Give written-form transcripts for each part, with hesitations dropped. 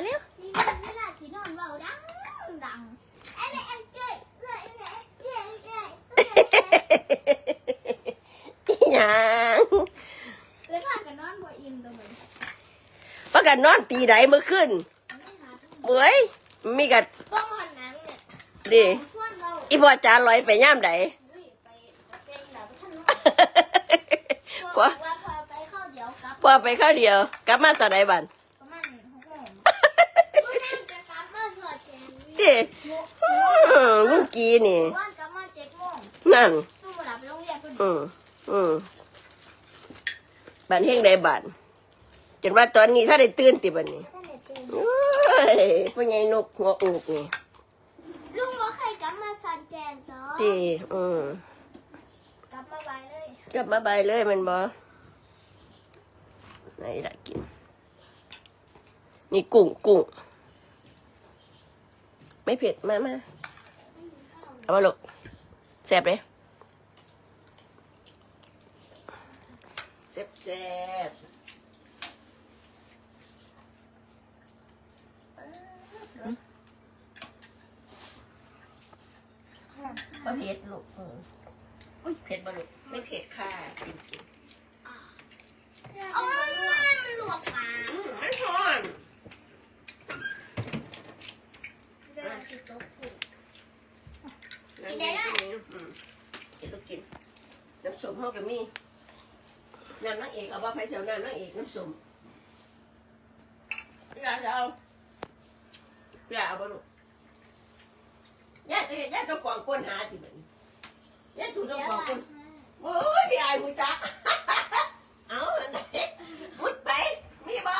เร็วเวลาสีนอนเบาดังยังเลยพากันนอนบ่อิ่มตัวเหมือนพากันนอนตีไหนเมื่อคืนเว้ยมีกันป้องหันน้ำเนี่ยดิอีพ่อจ๋าลอยไปย่ามใดพอไปข้าวเดียวกลับมาตอนไหนบ้านดิลูกกีนี่นั่นบ้านเฮงได้บ้านจนว่าตอนนี้ถ้าได้ตื่นติบ้านนี้พ่อใหญ่นกหัวอุกนี่ลุงว่าใครกลับมาสันแจงต่อดิกลับมาใบเลยมันบ่ไหนล่ะกินนี่กุ้งไม่เผ็ดมาเอามาลูกแซ่บเลยแซ่บบ่เผ็ดลูกเผ็ดบ่ลูกไม่เผ็ดค่ะกินมันหลวกปากไม่ทอนกินได้กินลูกกินน้ำส้มเฮาก็มีน้ำนางเอกเอาว่าไผเสียวน้ำนางเอกน้ำส้มอยากจะเอาบ่ลูกย่าต้องกวางก้นหาสิมันย่าถูกต้องกวางก้นโอ้ยพี่ไอ้มุจักเอาอันไหนมุดไปมีบ่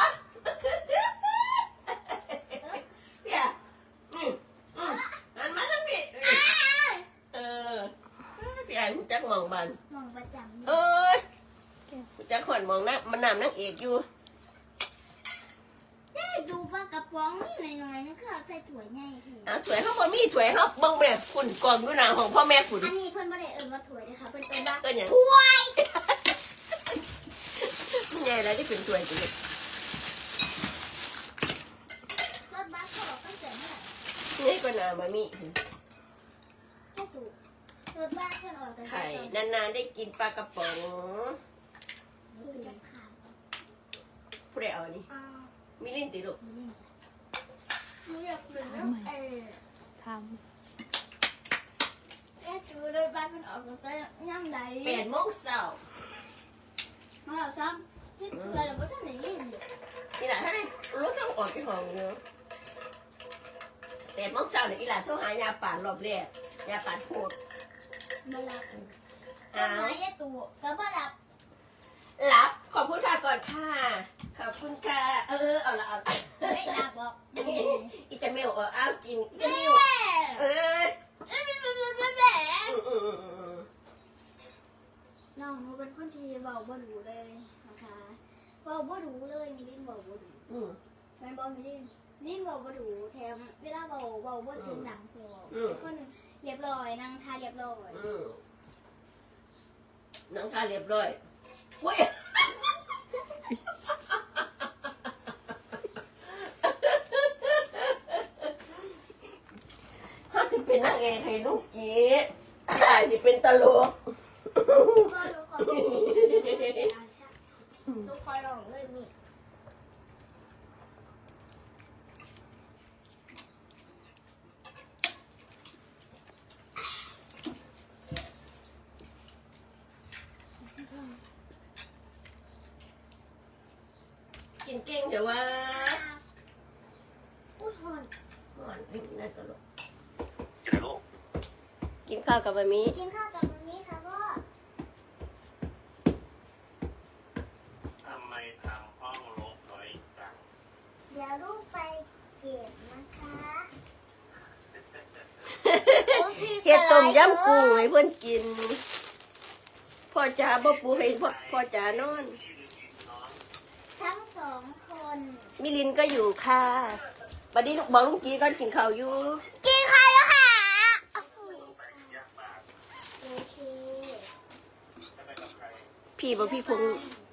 พี่อ่ะอันมาทั้งพี่พี่ไอ้มุจักมองบันมองประจำมุจักขวัญมองนะมันนำนางเอกอยู่ดูปลากระป๋องนี่หน่อยๆนี่คือใส่ถ้วยใหญ่ถ้วยเขาบ่มีถ้วยเขาบังแบบฝุ่นกองอยู่หน้าของพ่อแม่ฝุ่นอันนี้เพิ่นบ่ได้ว่าถ้วยนะคะเพิ่นว่าถ้วยใหญ่แล้วที่เป็นถ้วยจริงรถบัสเขาบอกตั้งแต่เมื่อไหร่นี่ก็น่ามามีก็ถูกรถบัสเพิ่นออกแต่ไข่นานๆได้กินปลากระป๋องผู้ใดเอานี่มีลิ้นติลูกไม่อยากเป็นแล้วทำจูรถบัสมันออกแต่ย่ำใด 8 โมงเช้ามาแล้วซ้ำที่เราไม่ทันได้ยินนี่แหละถ้าได้รถส่งออกที่ห้องเนาะ8 โมงเช้าเนี่ยอีหล่าโทรหายาป่านรอบแรกยาป่านโคตรมาหลับหายาตู่แล้วมาหลับขอบคุณค่ะก่อนค่ะขอบคุณค่ะเอาละไม่หลับบอกอีจะเมลเอากินอีจะเมลน้องหนูเป็นคนที่เบาบ่ดูเลยนะคะเบาบ่ดูเลยมีลิ้นเบาบ่ดูแม่บอลมีลิ้นเบาบ่ดูแถมเวลาเบาบ่เสียงดังพอคนเรียบร้อยนั่งทาเรียบร้อยนั่งทาเรียบร้อยเว้ยเขาจะเป็นนางเอกให้ลูกกีพี่อาจจะเป็นตลกลูกคอยร้องเลยนี่กินเก่งเดี๋ยวว่าอุ้ยหอนน่าตลกกินข้าวกับบะหมี่ค่ะพ่อทำไมทำห้องรกน้อยจังเดี๋ยวลูกไปเก็บนะคะเฮ็ดต้มยำกุ้งให้เพื่อนกินพ่อจ๋าบ่ปูให้พ่อจ๋านอนทั้ง2 คนมิลินก็อยู่ค่ะบัดนี้บอกลุงกี้ก่อนกินข้าวอยู่กินข้าวแล้วค่ะพี่พง